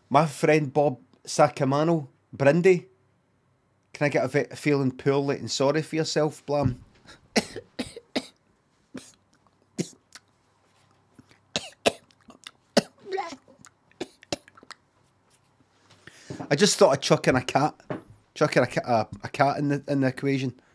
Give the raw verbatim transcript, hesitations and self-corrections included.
My friend Bob Sacamano, Brindy. Can I get a bit feeling poorly and sorry for yourself, Blam? I just thought I'd chuck in a cat. Chuck in a, ca- a, a cat in the in the equation.